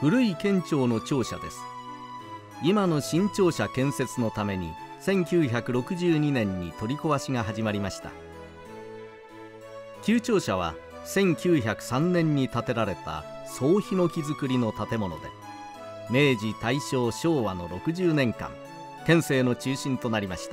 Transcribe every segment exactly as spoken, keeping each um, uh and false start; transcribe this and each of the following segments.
古い県庁の庁舎です。今の新庁舎建設のためにせんきゅうひゃくろくじゅうにねんに取り壊しが始まりました。旧庁舎はせんきゅうひゃくさんねんに建てられた総ヒノキ造りの建物で、明治大正昭和のろくじゅうねんかん県政の中心となりました。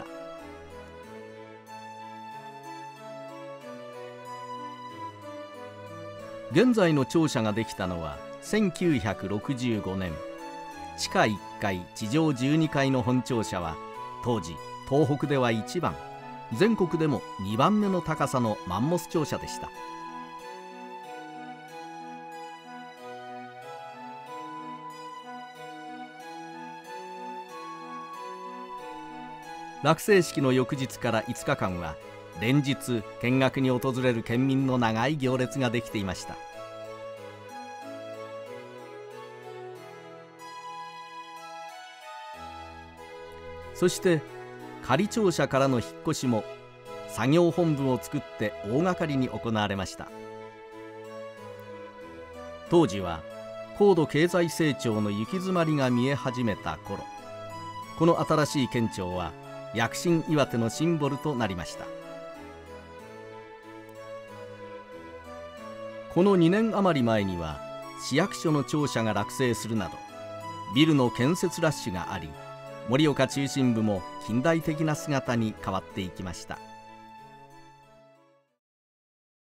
現在の庁舎ができたのはせんきゅうひゃくろくじゅうごねん。地下いっかい地上じゅうにかいの本庁舎は当時東北ではいちばん、全国でもにばんめの高さのマンモス庁舎でした。落成式の翌日からいつかかんは連日見学に訪れる県民の長い行列ができていました。そして仮庁舎からの引っ越しも作業本部を作って大掛かりに行われました。当時は高度経済成長の行き詰まりが見え始めた頃、この新しい県庁は躍進岩手のシンボルとなりました。このにねん余り前には市役所の庁舎が落成するなどビルの建設ラッシュがあり、盛岡中心部も近代的な姿に変わっていきました。